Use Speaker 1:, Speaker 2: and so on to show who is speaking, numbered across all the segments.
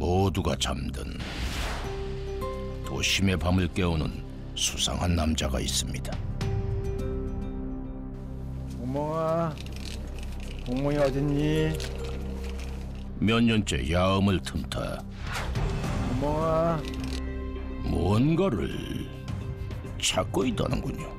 Speaker 1: 모두가 잠든 도심의 밤을 깨우는 수상한 남자가 있습니다.
Speaker 2: 멍멍아, 멍멍이 어딨니?
Speaker 1: 몇 년째 야음을 틈타
Speaker 2: 멍멍아.
Speaker 1: 뭔가를 찾고 있다는군요.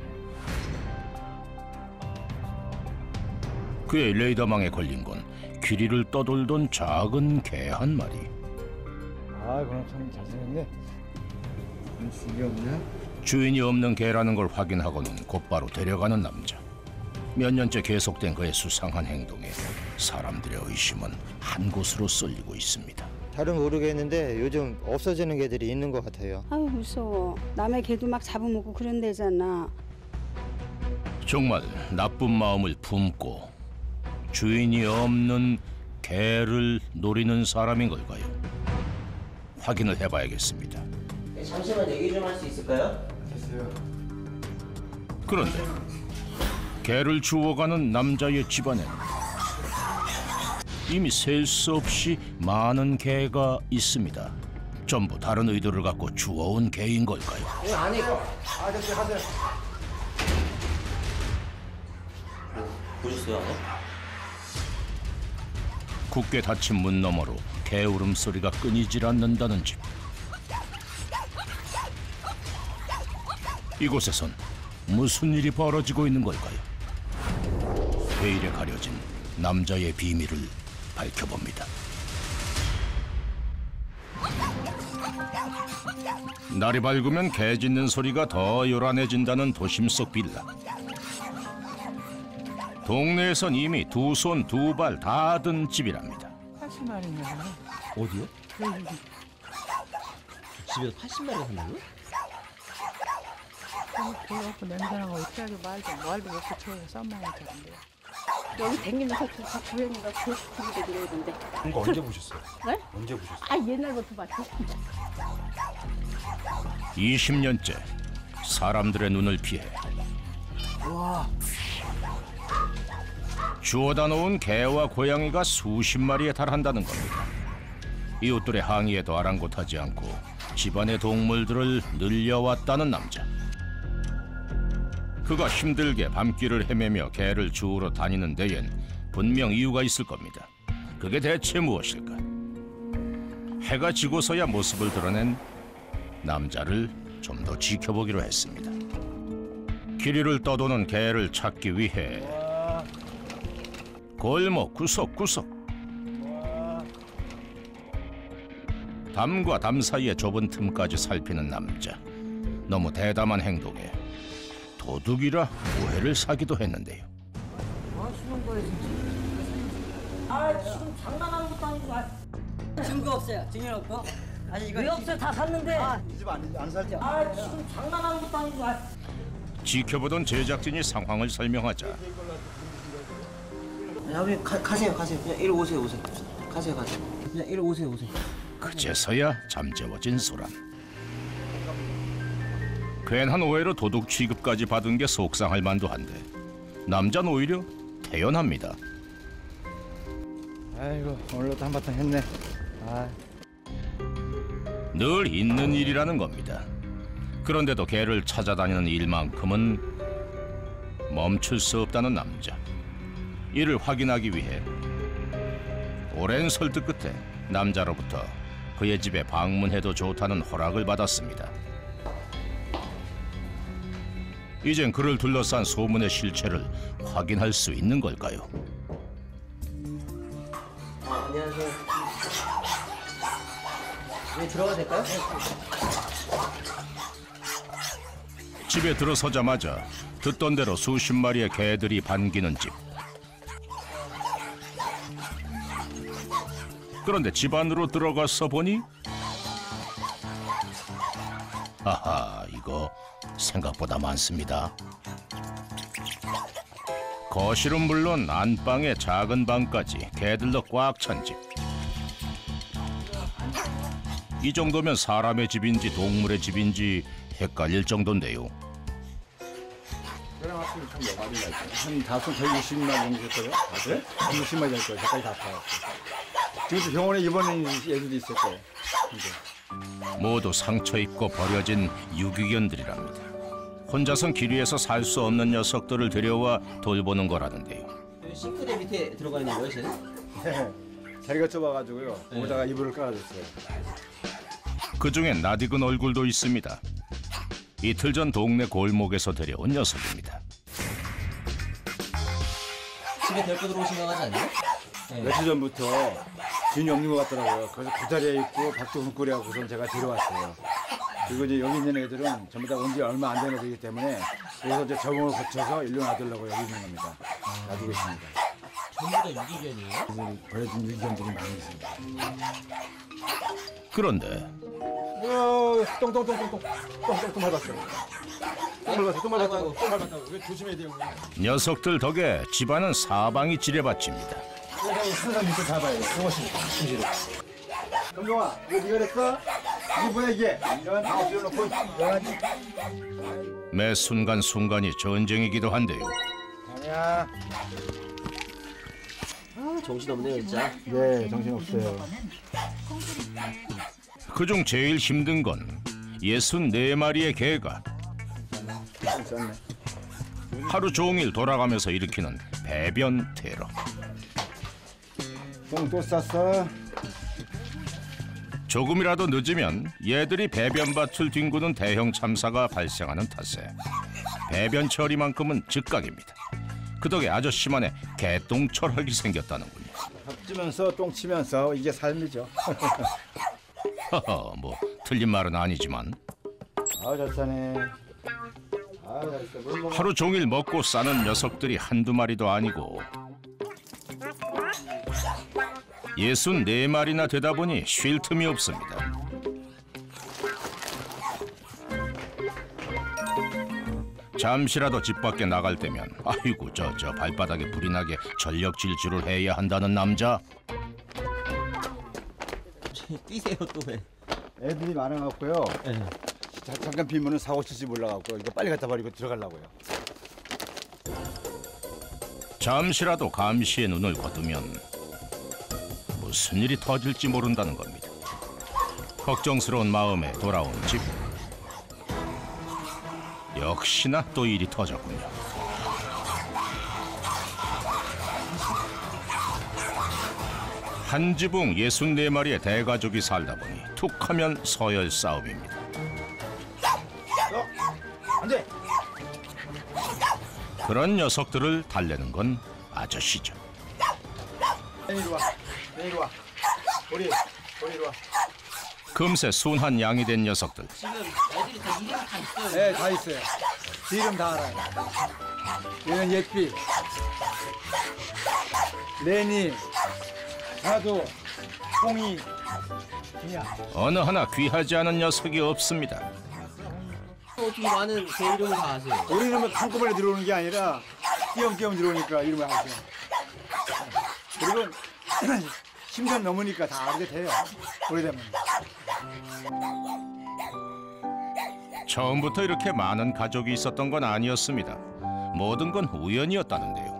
Speaker 1: 그의 레이더망에 걸린 건 길이를 떠돌던 작은 개 한 마리.
Speaker 2: 아, 그럼 참 잘생겼네. 눈이 없네.
Speaker 1: 주인이 없는 개라는 걸 확인하고는 곧바로 데려가는 남자. 몇 년째 계속된 그의 수상한 행동에 사람들의 의심은 한 곳으로 쏠리고 있습니다.
Speaker 3: 잘은 모르겠는데 요즘 없어지는 개들이 있는 것 같아요.
Speaker 4: 아유 무서워. 남의 개도 막 잡아먹고 그런 데잖아.
Speaker 1: 정말 나쁜 마음을 품고 주인이 없는 개를 노리는 사람인 걸까요? 확인을 해봐야겠습니다.
Speaker 5: 잠시만 얘기 좀 할 수 있을까요?
Speaker 2: 됐어요.
Speaker 1: 그런데 개를 주워가는 남자의 집안에는 이미 셀 수 없이 많은 개가 있습니다. 전부 다른 의도를 갖고 주워온 개인 걸까요?
Speaker 5: 왜 안에
Speaker 2: 아저씨 하세요.
Speaker 5: 보셨어요 안에?
Speaker 1: 굳게 닫힌 문 너머로 개 울음소리가 끊이질 않는다는 집. 이곳에선 무슨 일이 벌어지고 있는 걸까요? 베일에 가려진 남자의 비밀을 밝혀봅니다. 날이 밝으면 개 짖는 소리가 더 요란해진다는 도심 속 빌라. 동네에선 이미 두 손 두 발 다 든 집이랍니다.
Speaker 6: 80마리네.
Speaker 5: 어디요? 집에서 80마리가 산다고요?
Speaker 6: 그래갖고 냄새나고 어떻게 말도 못 붙여요. 썸만이 잘안돼요.
Speaker 4: 여기 댕기면서 다 주행이가 그렇게 이러던데.
Speaker 2: 이거 언제 보셨어요?
Speaker 4: 네?
Speaker 2: 언제 보셨어요?
Speaker 4: 아 옛날부터 봤지.
Speaker 1: 20년째 사람들의 눈을 피해 주워다 놓은 개와 고양이가 수십 마리에 달한다는 겁니다. 이웃들의 항의에도 아랑곳하지 않고 집안의 동물들을 늘려왔다는 남자. 그가 힘들게 밤길을 헤매며 개를 주우러 다니는 데엔 분명 이유가 있을 겁니다. 그게 대체 무엇일까? 해가 지고서야 모습을 드러낸 남자를 좀 더 지켜보기로 했습니다. 길이를 떠도는 개를 찾기 위해 골목 구석구석, 담과 담 사이의 좁은 틈까지 살피는 남자. 너무 대담한 행동에 도둑이라 오해를 사기도 했는데요.
Speaker 6: 뭐 하시는 거예요 진짜?
Speaker 7: 아 지금 장난하는 것도 아니고 증거 없어요. 증인 없고. 아니 이거 왜 없어요? 다 샀는데.
Speaker 2: 이 집 안 살죠?
Speaker 7: 아 지금 장난하는 것도 아니고.
Speaker 1: 지켜보던 제작진이 상황을 설명하자
Speaker 5: 야, 가세요. 그냥 이리 오세요. 가세요. 그냥 이리 오세요.
Speaker 1: 그제서야 잠재워진 소란. 괜한 오해로 도둑 취급까지 받은 게 속상할 만도 한데 남자는 오히려 태연합니다.
Speaker 2: 아이고 오늘도 한바탕 했네. 아.
Speaker 1: 늘 있는 일이라는 겁니다. 그런데도 개를 찾아다니는 일만큼은 멈출 수 없다는 남자. 이를 확인하기 위해 오랜 설득 끝에 남자로부터 그의 집에 방문해도 좋다는 허락을 받았습니다. 이젠 그를 둘러싼 소문의 실체를 확인할 수 있는 걸까요?
Speaker 5: 안녕하세요. 네, 들어가도 될까요?
Speaker 1: 집에 들어서자마자 듣던 대로 수십 마리의 개들이 반기는 집. 그런데 집 안으로 들어가서 보니 하하, 이거 생각보다 많습니다. 거실은 물론 안방에 작은 방까지 개들로 꽉 찬 집. 이 정도면 사람의 집인지 동물의 집인지 헷갈릴 정도인데요.
Speaker 2: 그럼 앞으로 좀 몇 마리나 있어요? 한 120마리 정도 될 거예요? 아, 그래? 120마리 될 거예요. 색깔이 다 파요. 지금도 병원에 입원한 애들도 있을 거예요.
Speaker 1: 모두 상처 입고 버려진 유기견들이랍니다. 혼자선 길 위에서 살 수 없는 녀석들을 데려와 돌보는 거라는데요.
Speaker 5: 싱크대 밑에 들어가 있는 거예요, 쟤는?
Speaker 2: 네. 자리가 좁아가지고요. 거기다가 이불을 깔아줬어요.
Speaker 1: 그중엔 낯익은 얼굴도 있습니다. 이틀 전 동네 골목에서 데려온 녀석입니다.
Speaker 5: 집에 데리고 들어오신 거 같지 않나요?
Speaker 2: 며칠 전부터 주인이 없는 것 같더라고요. 그래서 그 자리에 있고 밥도 굶고 그래갖고선 제가 데려왔어요. 그리고 이제 여기 있는 애들은 전부 다 온 지 얼마 안 된 애들이기 때문에 여기서 이제 적응을 거쳐서 일로 놔두려고 여기 있는 겁니다. 놔두고 있습니다.
Speaker 5: 전부 다 유기견이에요?
Speaker 2: 버려진 유기견들이 많이 있습니다.
Speaker 1: 그런데
Speaker 2: 똥똥똥똥똥 밟았어요. 똥 밟았다고. 왜 조심해야 돼요?
Speaker 1: 녀석들 덕에 집안은 사방이 지뢰밭입니다.
Speaker 2: 항상 밑에 잡아야 돼. 이것이 진실로. 정종아, 이거 네가 됐어? 이게 뭐야 이게? 이런 들어놓고 이러지.
Speaker 1: 매 순간순간이 전쟁이기도 한데요.
Speaker 2: 아니야.
Speaker 5: 정신없네요, 진짜.
Speaker 2: 네, 정신 없어요.
Speaker 1: 그중 제일 힘든 건 64마리의 개가
Speaker 2: 있었네.
Speaker 1: 하루 종일 돌아가면서 일으키는 배변 테러.
Speaker 2: 똥또 쌌어.
Speaker 1: 조금이라도 늦으면 얘들이 배변밭을 뒹구는 대형 참사가 발생하는 탓에 배변 처리만큼은 즉각입니다. 그 덕에 아저씨만의 개똥 철학이 생겼다는군요.
Speaker 2: 밥 주면서 똥 치면서 이게 삶이죠.
Speaker 1: 허허, 뭐 틀린 말은 아니지만
Speaker 2: 아, 잘 사네. 아, 잘했어. 물 먹어.
Speaker 1: 하루 종일 먹고 싸는 녀석들이 한두 마리도 아니고 64마리나 되다 보니 쉴 틈이 없습니다. 잠시라도 집 밖에 나갈 때면 아이고 저 발바닥에 불이 나게 전력 질주를 해야 한다는 남자.
Speaker 5: 뛰세요, 또 왜?
Speaker 2: 애들이 많아갖고요. 잠깐 비면은 사고 칠지 몰라갖고 이거 빨리 갖다 버리고 들어가려고요.
Speaker 1: 잠시라도 감시의 눈을 거두면 무슨 일이 터질지 모른다는 겁니다. 걱정스러운 마음에 돌아온 집. 역시나 또 일이 터졌군요. 한 지붕 64마리의 대가족이 살다 보니 툭하면 서열 싸움입니다.
Speaker 2: 안 돼.
Speaker 1: 그런 녀석들을 달래는 건 아저씨죠.
Speaker 2: 이리 와. 이리 와. 우리 이리 와.
Speaker 1: 금세 순한 양이 된 녀석들.
Speaker 5: 지금 애들이 다 이름 다 있어요.
Speaker 2: 네, 다 있어요. 이름 다 알아요. 얘는 예삐, 레니, 사도, 뽕이, 그냥.
Speaker 1: 어느 하나 귀하지 않은 녀석이 없습니다.
Speaker 5: 어떻게 많은 개 이름을 다 아세요?
Speaker 2: 우리는 뭐 한꺼번에 들어오는 게 아니라 띄엄띄엄 들어오니까 이름을 하죠. 그리고 10년 넘으니까 다 알게 돼요. 오래되면.
Speaker 1: 처음부터 이렇게 많은 가족이 있었던 건 아니었습니다. 모든 건 우연이었다는데요.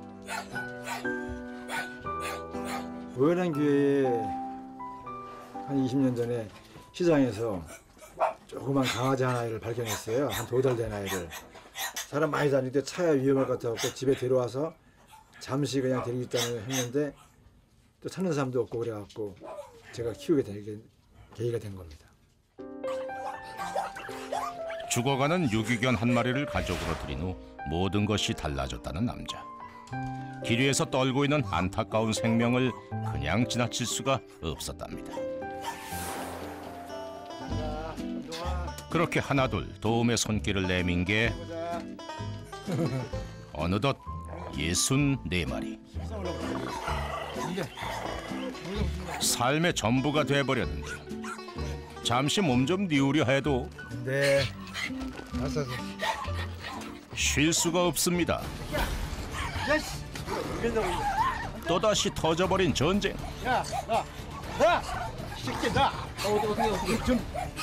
Speaker 2: 우연한 기회에 한 20년 전에 시장에서 조그만 강아지 하나를 발견했어요. 한 2달 된 아이를. 사람 많이 다닐 때 차야 위험할 것 같아서 집에 데려와서 잠시 그냥 데리고 있다는 했는데 또 찾는 사람도 없고 그래갖고 제가 키우게 된 계기가 된 겁니다.
Speaker 1: 죽어가는 유기견 한 마리를 가족으로 들인 후 모든 것이 달라졌다는 남자. 길 위에서 떨고 있는 안타까운 생명을 그냥 지나칠 수가 없었답니다. 그렇게 하나둘 도움의 손길을 내민 게 어느덧 64마리. 삶의 전부가 돼버렸는데요. 잠시 몸 좀 뉘우려 해도
Speaker 2: 네. 알았어.
Speaker 1: 쉴 수가 없습니다. 또다시 터져버린 전쟁.
Speaker 2: 야! 새끼 나!
Speaker 5: 어떻게?
Speaker 2: 좀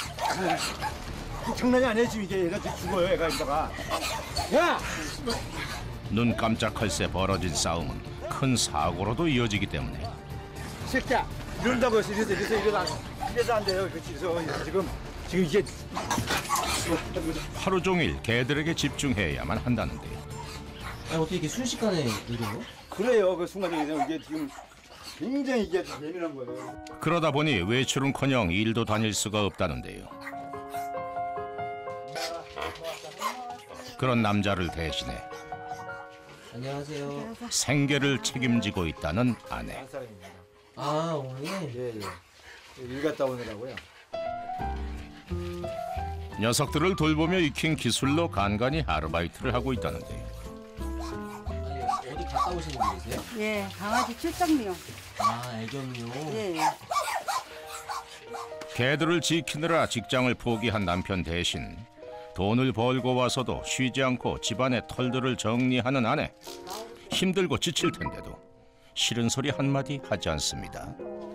Speaker 2: 장난이 아니야 지금 이게 얘가 지금 죽어요 얘가 이따가. 야!
Speaker 1: 눈 깜짝할 새 벌어진 싸움은 큰 사고로도 이어지기 때문에
Speaker 2: 새끼야 이런다고 해서 이래서 안 돼요. 그래서 지금 이게
Speaker 1: 하루 종일 개들에게 집중해야만 한다는데요.
Speaker 5: 아니 어떻게 이렇게 순식간에 이래요?
Speaker 2: 그래요. 그 순간에 이게 지금 굉장히 이게 예민한 거예요.
Speaker 1: 그러다 보니 외출은커녕 일도 다닐 수가 없다는데요. 그런 남자를 대신해
Speaker 5: 안녕하세요.
Speaker 1: 생계를 책임지고 있다는 아내.
Speaker 2: 한 사람입니다.
Speaker 5: 아 오늘
Speaker 2: 예. 일 갔다 오느라고요.
Speaker 1: 녀석들을 돌보며 익힌 기술로 간간히 아르바이트를 하고 있다는데요.
Speaker 5: 아니 어디 갔다 오시는 분이세요?
Speaker 7: 예, 강아지 출장미요.
Speaker 5: 아 애견이요.
Speaker 7: 예.
Speaker 1: 개들을 지키느라 직장을 포기한 남편 대신 돈을 벌고 와서도 쉬지 않고 집안의 털들을 정리하는 아내. 힘들고 지칠 텐데도 싫은 소리 한마디 하지 않습니다.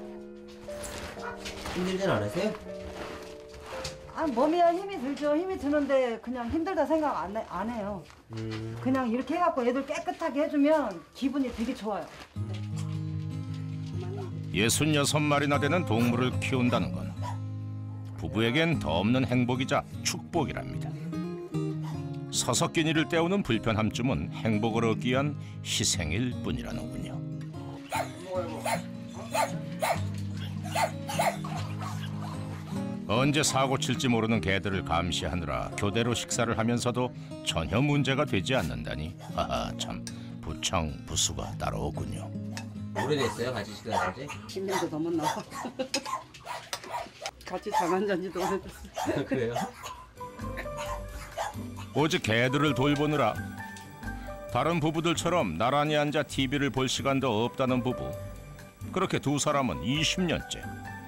Speaker 5: 힘들진 않으세요?
Speaker 7: 아, 몸에 힘이 들죠. 힘이 드는데 그냥 힘들다 생각 안 해요. 그냥 이렇게 해갖고 애들 깨끗하게 해주면 기분이 되게 좋아요.
Speaker 1: 66마리나 되는 동물을 키운다는 건 부부에겐 더없는 행복이자 축복이랍니다. 서서 끼니를 때우는 불편함쯤은 행복을 얻기 위한 희생일 뿐이라는군요. 언제 사고 칠지 모르는 개들을 감시하느라 교대로 식사를 하면서도 전혀 문제가 되지 않는다니 하하 참 부청부수가 따로 없군요.
Speaker 5: 오래됐어요 같이 식사하신 지?
Speaker 7: 10년도 넘었나 같이 잠안 잔지도 오래됐어요.
Speaker 5: 그래요?
Speaker 1: 오직 개들을 돌보느라 다른 부부들처럼 나란히 앉아 TV를 볼 시간도 없다는 부부. 그렇게 두 사람은 20년째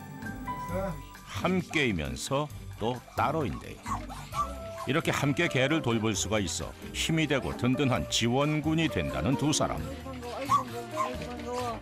Speaker 1: 함께이면서 또 따로인데요. 이렇게 함께 개를 돌볼 수가 있어 힘이 되고 든든한 지원군이 된다는 두 사람.